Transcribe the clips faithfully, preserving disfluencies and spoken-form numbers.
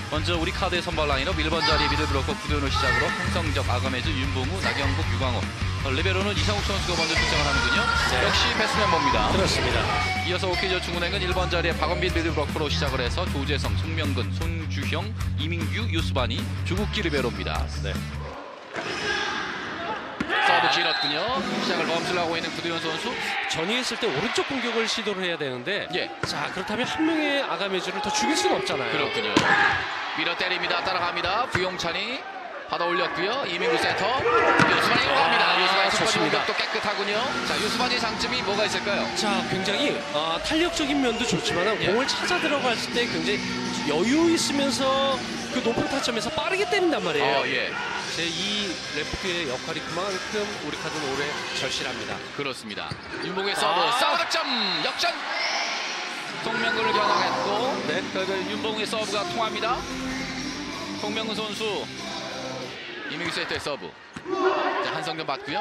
먼저 우리 카드의 선발 라인업 일 번 자리 미들브로커 구도현을 시작으로 홍성적, 아가메즈, 윤봉우, 나경국, 유광호, 리베로는 이상욱 선수가 먼저 출장을 하는군요. 네. 역시 패스 멤버입니다. 그렇습니다. 이어서 오케이저축은행은 일 번 자리에 박원빈 미들브로커로 시작을 해서 조재성, 송명근, 손주형, 이민규, 유스바니, 조국기 리베로입니다. 네. 서브 길었군요. 시작을 멈추려 하고 있는 구도현 선수. 전위했을 때 오른쪽 공격을 시도를 해야 되는데 예. 자 그렇다면 한 명의 아가메즈를 더 죽일 수는 없잖아요. 그렇군요. 밀어 때립니다. 따라갑니다. 부용찬이 받아 올렸고요. 이민구 센터. 유스바니 들어갑니다. 아, 유스바니 첫 번째 좋습니다. 공격도 깨끗하군요. 자, 유스바니 장점이 뭐가 있을까요? 자 굉장히 어, 탄력적인 면도 좋지만 예. 공을 찾아 들어갔을 때 굉장히 여유 있으면서 그 높은 타점에서 빠르게 때린단 말이에요. 어, 예. 제이 레프트의 역할이 그만큼 우리 카드는 올해 절실합니다. 그렇습니다. 윤봉의 서브. 아. 서브 득점. 역전. 송명근을 겨냥했고 네. 그 윤봉의 서브가 통합니다. 송명근 선수. 이민규 세트의 서브. 자, 한성균 받고요.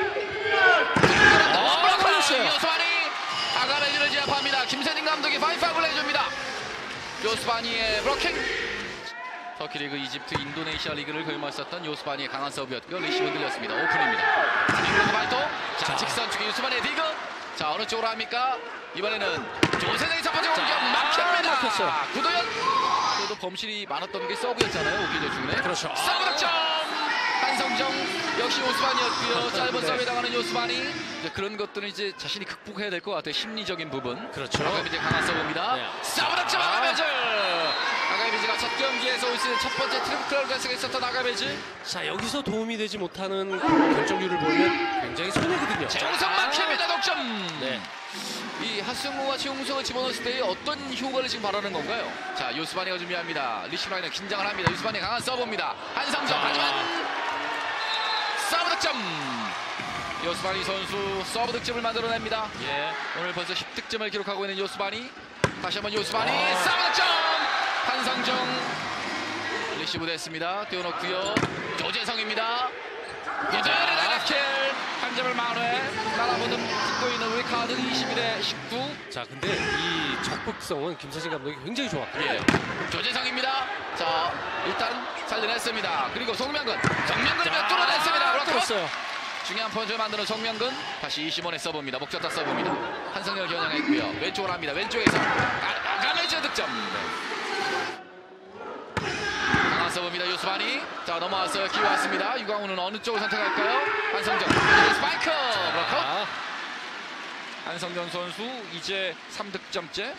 아, 걸렸어요. 요스바니 아가메즈를 제압합니다. 김세진 감독이 파이파이브를 해줍니다. 요스바니의 브로킹. 터키리그 이집트 인도네시아 리그를 거임했었던 요스바니의 강한 서브였고요. 리시브 흔들렸습니다. 오픈입니다. 이민규 발도. 자, 자. 직선 쪽에 요스바니의 디그. 자, 어느 쪽으로 합니까? 이번에는 조세정의 첫 번째 공격 자, 막힙니다. 막혔어요. 구도현. 그래도 범실이 많았던 게 서브였잖아요. 오기저 중에. 그렇죠. 서브 득점. 한성정 역시 요스바니였고요. 짧은 네. 서브에 당하는 요스바니. 이제 그런 것들은 이제 자신이 극복해야 될 것 같아요. 심리적인 부분. 그렇죠. 아가미즈 강한 서브입니다. 네. 서브 득점 아가메즈. 아가메즈가 첫 경기에서 올 시즌 첫 번째 트리플 결승에 있었던 아가메즈. 자 여기서 도움이 되지 못하는 결정률을 보면 굉장히 손해거든요. 최용성 막힙니다. 득점. 네. 이 하승우와 최용성을 집어넣었을 때 어떤 효과를 지금 바라는 건가요? 자, 요스바니가 준비합니다. 리시브 라인은 긴장을 합니다. 요스바니 강한 서브입니다. 한성정 하지만 서브 득점. 요스바니 선수 서브 득점을 만들어냅니다. 예, 오늘 벌써 십 득점을 기록하고 있는 요스바니. 다시 한번 요스바니 아. 서브 득점. 한성정 리시브 됐습니다. 띄워놓고요. 조재성입니다. 고재현의 나가킬 한 점을 만회. 따라붙는 붙고 있는 우리 카드 이십일 대 십구. 자 근데 이 적극성은 김세진 감독이 굉장히 좋았고요. 예, 조재성입니다. 자, 일단 살려냈습니다. 그리고 송명근, 송명근을 뚫어냈습니다. 그렇고 뚫었어요. 중요한 포인트를 만드는 송명근. 다시 이십원의 서브입니다. 목젖다 서브입니다. 한성열 겨냥했고요. 왼쪽으로 합니다. 왼쪽에서 아가메즈 득점. 강한 서브입니다. 유스바니. 자, 넘어와서 기회 왔습니다. 유광우는 어느 쪽을 선택할까요? 한성정 스파이크. 그렇고 한성정 선수 이제 삼 득점째.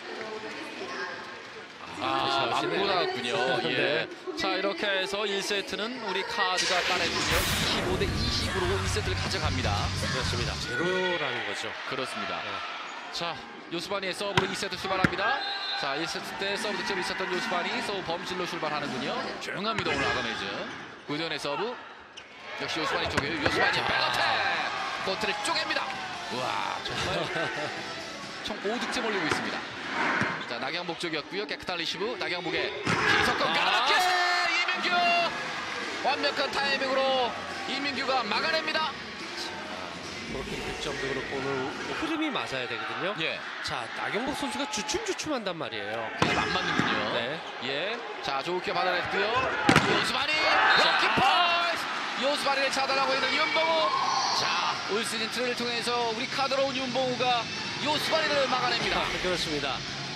아, 맞고 나왔군요. 예. 네. 자, 이렇게 해서 일 세트는 우리 카드가 따내주며 이십오 대 이십으로 일 세트를 가져갑니다. 그렇습니다. 제로라는 거죠. 그렇습니다. 네. 자, 요스바니의 서브로 이 세트 출발합니다. 자, 일 세트 때 서브 득점이 있었던 요스바니 서브 범실로 출발하는군요. 조용합니다, 오늘 아가메즈. 구도현의 서브. 역시 요스바니 쪽에 요스바니의 백어택. 코트를 쪼갭니다. 우와, 정말 총 오 득점 올리고 있습니다. 자, 나경복 쪽이었고요. 깨끗한 리시브. 나경복의 기석권 깔아맞게 이민규. 완벽한 타이밍으로 이민규가 막아냅니다. 그렇게 득점도 그렇고 오늘 흐름이 맞아야 되거든요. 예. 자 나경복 선수가 주춤주춤한단 말이에요. 그래서 안 맞는군요. 네. 예. 자, 좋게 받아냈고요. 요스바니 럭키포인트. 요스바니를 차단하고 있는 윤봉우. 자, 올 시즌 트레이를 통해서 우리 카드로 온 윤봉우가 요스바니를 막아냅니다. 그렇습니다.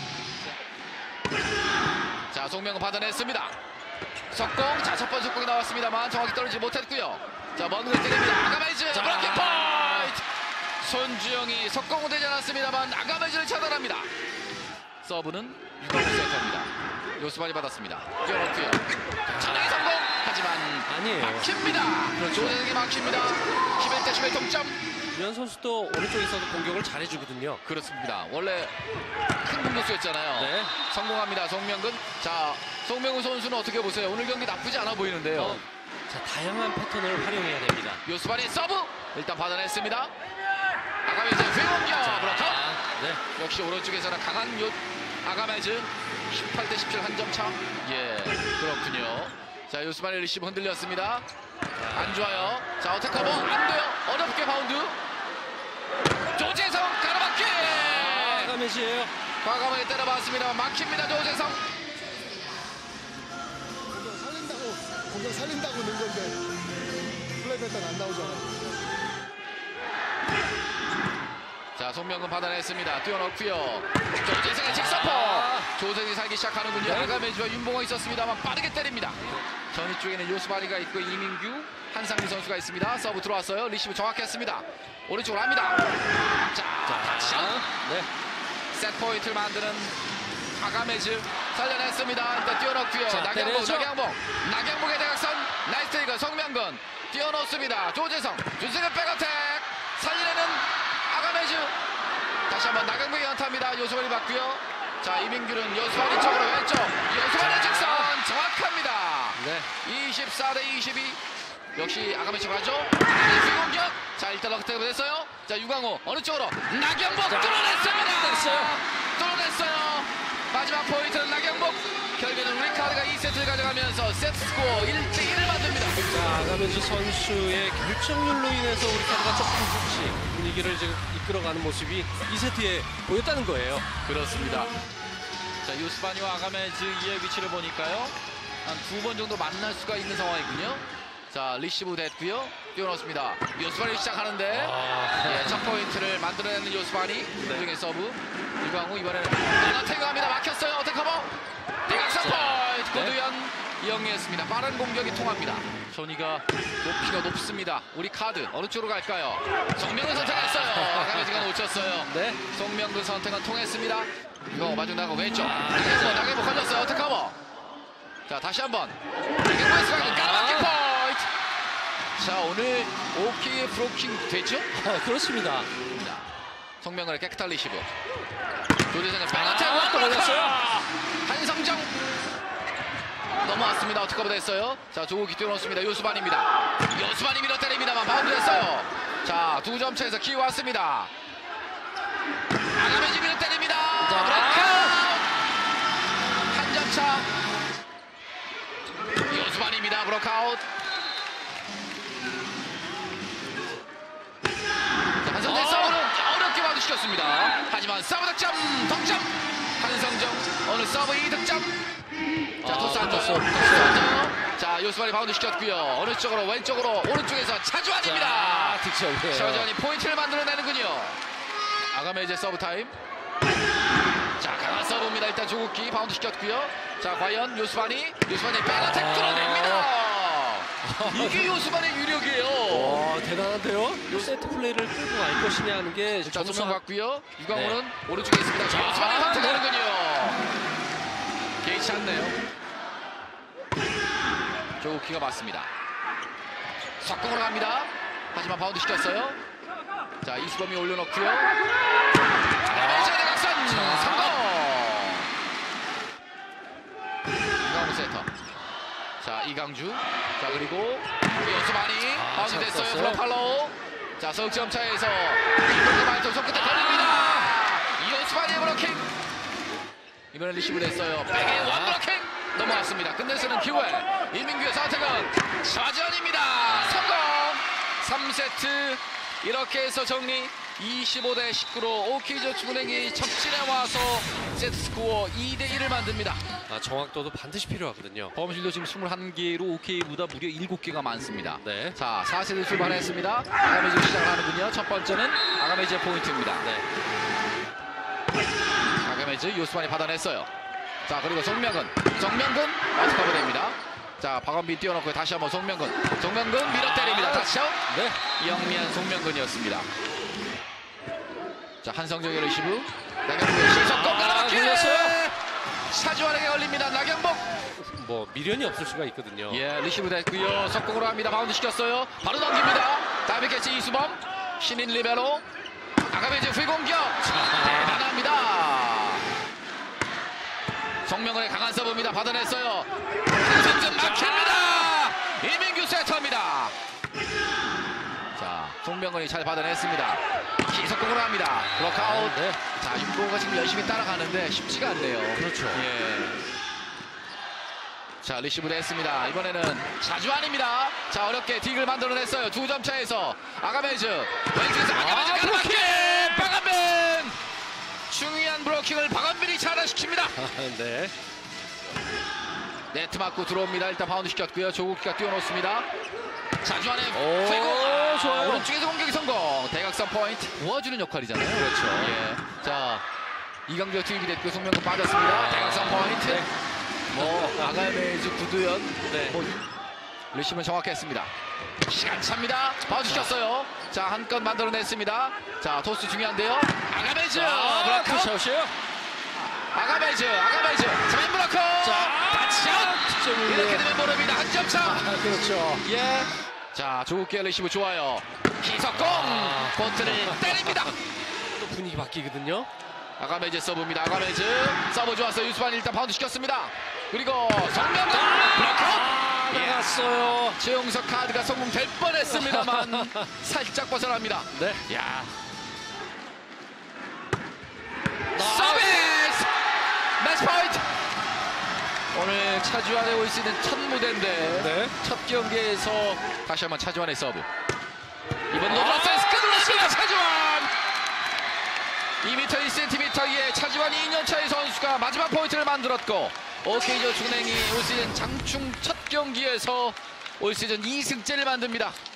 자, 송명은 받아냈습니다. 석공. 자, 첫 번째 석공이 나왔습니다만 정확히 떨어지지 못했고요. 자, 먼 걸 때립니다. 아가메즈 럭키포인트. 손주영이 석공은 되지 않았습니다만 아가메즈를 차단합니다. 서브는 유광우 센터입니다. 요스바니 받았습니다. 뛰어놓고요. 차량이 성공. 하지만 아니에요. 막힙니다. 그렇죠. 조재성이 막힙니다. 십일 대 십일 동점. 유현 선수도 오른쪽에서도 공격을 잘해주거든요. 그렇습니다. 원래 큰 공격수였잖아요. 네. 성공합니다. 송명근. 자, 송명근 선수는 어떻게 보세요? 오늘 경기 나쁘지 않아 보이는데요. 어, 자 다양한 패턴을 활용해야 됩니다. 요스바니 서브. 일단 받아냈습니다. 아가메즈 회공격. 그렇죠. 네. 역시 오른쪽에서는 강한 요 아가메즈. 십팔 대 십칠 한 점 차. 예, 그렇군요. 자, 요스바니 리시브 흔들렸습니다. 안 좋아요. 자, 어택커버 안 돼요. 어렵게 바운드. 조재성 가로막기. 아가메즈예요. 과감하게 때려봤습니다. 막힙니다. 조재성. 감정 살린다고 넣은 건데 플레이 패턴 안 나오잖아요. 자, 송명근 받아냈습니다. 뛰어넣고요. 조재승의 직선포. 조재승이 살기 시작하는군요. 네. 아가메즈와 윤봉호 있었습니다만 빠르게 때립니다. 전위 쪽에는 요스바리가 있고 이민규, 한상민 선수가 있습니다. 서브 들어왔어요. 리시브 정확했습니다. 오른쪽으로 합니다. 자, 자 네. 셋 포인트를 만드는 아가메즈 살려냈습니다. 일단 뛰어넣고요. 자, 나경복, 때려야죠. 나경복, 나경복의 대각선. 나이스 테이크 송명근 뛰어넣습니다. 조재성, 조재성의 백어택 살리려는 아가메즈. 다시 한번 나경복의 연타입니다. 요스바리 받고요. 자, 이민규는 요스바리 쪽으로 왼쪽. 요스바리 직선 정확합니다. 네. 이십사 대 이십이. 역시 아가메즈 가죠. 아가메즈 공격. 자, 일단 어택 됐어요. 자, 유광호 어느 쪽으로? 나경복 뚫어냈습니다. 됐어요. 뚫어냈어요. 마지막 포인트는 나경복. 결국에는 리카드가 이 세트를 가져가면서 세트 스코어 일 대 일을 만듭니다. 자, 아가메즈 선수의 결정률로 인해서 우리 카드가 조금씩 분위기를 지금 이끌어가는 모습이 이 세트에 보였다는 거예요. 그렇습니다. 자, 요스바니와 아가메즈의 위치를 보니까요. 한 두 번 정도 만날 수가 있는 상황이군요. 자, 리시브 됐고요. 뛰어넣습니다. 요스바니 시작하는데 아, 예, 첫 포인트를 만들어내는 요스바니. 김동의 서브. 유광우 이번에는 연어택을 합니다. 막혔어요. 어택 커버. 대각선 포인트. 고두현 이영리했습니다. 빠른 공격이 통합니다. 전이가 높이가 높습니다. 우리 카드 어느 쪽으로 갈까요? 송명근 선택했어요. 아가메즈가 놓쳤어요. 네. 송명근 선택은 통했습니다. 이거 마중 나가고 왼쪽. 나경복 나경복 걸렸어요. 어택 커버. 자, 다시 한번. 나경복의 스파이크 까마귀 포인트. 자, 오늘 오케이의 브로킹 되죠? 아, 그렇습니다. 송명근의 깨끗한 리시브. 조대성의 백어택 아, 또 걸렸어요. 한성정 넘어왔습니다. 어택커버 됐어요. 자, 조국이 뛰어놓습니다. 요스반입니다. 요스반이 밀어 때립니다만 바운드 됐어요. 자, 두 점 차에서 키 왔습니다. 아가메즈 밀어 때립니다. 브로카웃. 한 점 차. 요스반입니다. 브로카웃. 자, 한성재 서브는 어렵게 마주시켰습니다. 하지만 서브 득점, 득점. 한성정 오늘 서브 이 득점. 자, 토스 안 줬어. 토스 안 줘. 자, 요스바리 바운드 시켰고요. 어느 쪽으로 왼쪽으로 오른쪽에서 차주환입니다. 아, 득점이에요. 차주환이 포인트를 만들어내는군요. 아가메이제 서브 타임. 자, 강한 서브입니다. 일단 조국기 바운드 시켰고요. 자, 과연 요스바니 요스바니 백어택 아. 뚫어냅니다. 이게 요스바니의 유력이에요. 와, 대단한데요? 세트 플레이를 끌고 갈 것이냐 하는 게 자, 점수 조명 같고요. 유광호는 네. 오른쪽에 있습니다. 자, 요스바니 아, 선택하는군요. 개의치 않네요. 조국기가 맞습니다. 석공으로 갑니다. 하지만 바운드 시켰어요. 자, 이수범이 올려놓고요. 아가메즈의 대각선 성공. 이강우 세터. 자, 이강주. 자, 그리고 요스바니 아, 바운드 잘 됐어요. 썼어요. 블록팔로우. 자, 석점 차에서 이블록 발톱 손끝에 걸립니다. 요스바니의 브로킹. 이번엔 리시브 됐어요. 백의 원 브로킹. 넘어왔습니다. 끝내서는 기회. 이민규의 선택은 좌전입니다. 성공. 삼 세트 이렇게 해서 정리. 이십오 대 십구로 오케이저축은행이 적진에 와서 세트 스코어 이 대 일을 만듭니다. 아, 정확도도 반드시 필요하거든요. 범실도 지금 이십일 개로 오케이보다 무려 일곱 개가 많습니다. 네. 자, 사 세트 출발했습니다. 아가메즈 시작을 하는군요. 첫 번째는 아가메즈의 포인트입니다. 네. 아가메즈 요스만이 받아냈어요. 자, 그리고 송명근. 송명근 어스커버 됩니다. 자, 박원빈 뛰어놓고 다시 한번 송명근. 송명근 밀어 때립니다. 다시 아웃. 네. 영미한 송명근이었습니다. 자, 한성정의 리시브. 나경복의 시선권 깔아맞기. 걸렸어요. 차주환에게 걸립니다. 나경복. 뭐 미련이 없을 수가 있거든요. 예, 리시브 됐고요. 석공으로 합니다. 바운드 시켰어요. 바로 넘깁니다. 다이빙 캐치 이수범. 신인 리베로. 아가메즈 후위공격. 대단합니다. 정명은의 강한 서브입니다. 받아냈어요. 한성준 막힙니다. 이민규 세터입니다. 자, 송명근이 잘 받아냈습니다. 기석공으로 합니다. 블록아웃. 네. 자, 윤보가 지금 열심히 따라가는데 쉽지가 않네요. 그렇죠. 예. 자, 리시브를 했습니다. 이번에는 자주환입니다. 자, 어렵게 딕을 만들어냈어요. 두 점 차에서 아가메즈. 왼쪽에서 아가메즈 아, 가르마키. 박한빈. 중요한 브로킹을 박한빈이 차단시킵니다. 네. 네트 맞고 들어옵니다. 일단 바운드 시켰고요. 조국기가 뛰어놓습니다. 자주환의 오, 회공. 아, 좋아요. 오른쪽에서 공격이 성공. 대각선 포인트. 도와주는 역할이잖아요. 그렇죠. 예. 자, 이강규가 투입이 됐고 송명근 빠졌습니다. 대각선 포인트. 네. 뭐 아가메즈 구두현. 네. 뭐 리시브는 정확했습니다. 시간 찹니다. 바운드 시켰어요. 자, 한 건 만들어냈습니다. 자, 토스 중요한데요. 아가메즈. 아, 블락아웃. 블락아웃이에요. 아가메즈. 아가메즈. 자민 블락커. 자, 타치아웃. 득점을 이렇게 되면 모릅니다. 한 점 차. 아, 그렇죠. 예. 자, 조국기의 리시브 좋아요. 희석공. 아. 코트를 때립니다. 또 분위기 바뀌거든요. 아가메즈 서브입니다. 아가메즈 서브 좋았어요. 유스만 일단 바운드 시켰습니다. 그리고 성명근 블락아웃. 아, 예. 나갔어요. 최용석 카드가 성공될 뻔했습니다만 살짝 벗어납니다. 네. 야, 나- 서비스 매치 포인트. 오늘 차주환에 올 수 있는 첫 무대인데 네. 첫 경기에서 다시 한번 차주환의 서브. 이번 아! 노브라스에서 끊어냈습니다. 차주환. 이 미터 일 센티미터의 차주환이 이 년 차의 선수가 마지막 포인트를 만들었고 오케이저축은행이 올 시즌 장충 첫 경기에서 올 시즌 이 승째를 만듭니다.